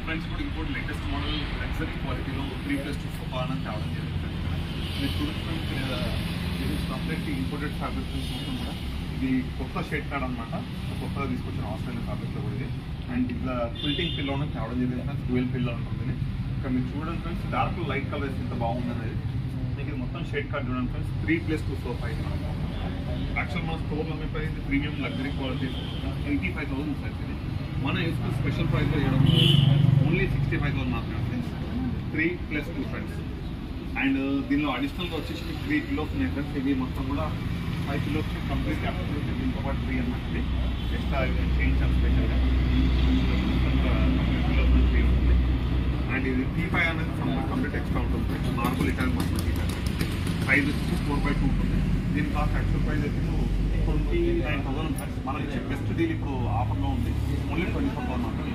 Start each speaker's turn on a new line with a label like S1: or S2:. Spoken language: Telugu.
S1: ఫ్రెండ్స్ ఇప్పుడు ఇంకోటి లేటెస్ట్ మోడల్ లగ్జరీ క్వాలిటీలో 3+2 సోఫా అని తేవడం జరిగింది. మీరు చూడండి ఇది కంప్లీట్లీ ఇంపోర్టెడ్ ఫ్యాబ్రిక్ మొత్తం కూడా. ఇది కొత్త షేడ్ కార్డ్ అనమాట, కొత్తగా తీసుకొచ్చిన ఆస్ట్రేలియన్ ఫ్యాబ్రిక్లో కూడా ఇది. అండ్ ఇట్లా క్విల్టింగ్ పిల్లోనే తేవడం జరిగింది ఫ్రెండ్స్. 12 పిల్లో ఉంటుంది. ఇక్కడ మీరు చూడండి ఫ్రెండ్స్, డార్క్ లైట్ కలర్స్ ఎంత బాగుంది అనేది. మీకు ఇది మొత్తం షేడ్ కార్డ్ చూడండి ఫ్రెండ్స్. 3+2 సోఫా ఇది మనం యాక్చువల్ మన స్టోర్లో అమ్మే price premium luxury quality 85,000 sir. ఇది మన యూస్ఫుల్ స్పెషల్ ప్రైస్లో చేయడం ఓన్లీ 65,000 మాత్రమే. 3+2 ఫ్రెండ్స్. అండ్ దీనిలో అడిషనల్గా వచ్చేసి 3 పిల్లోస్ ఉన్నాయి ఫ్రెండ్స్. ఇవి మొత్తం కూడా 5 పిల్లోస్ కంప్లీట్ అప్డేట్ దీంతో పాటు 3 అన్నమాట. ఎక్స్ట్రా చేయించాం స్పెషల్గా. కంప్లీట్ పిల్లోస్ 3 ఉంటుంది. అండ్ ఇది T5 అనేది కంప్లీట్ ఎక్స్ట్రా ఉంటుంది. నార్మల్ ఇటాలియన్ మొత్తం T5 సైజ్ వచ్చి 4/2 ఉంటుంది. దీని కాస్ట్ యాక్చువల్ ప్రైస్ అయితే 29,000 ఫ్రెండ్స్. మనం ఇచ్చే బెస్ట్ డీల్ ఇప్పుడు ఆఫర్లో ఉంది. ఓన్లీ 24,000 మాత్రం.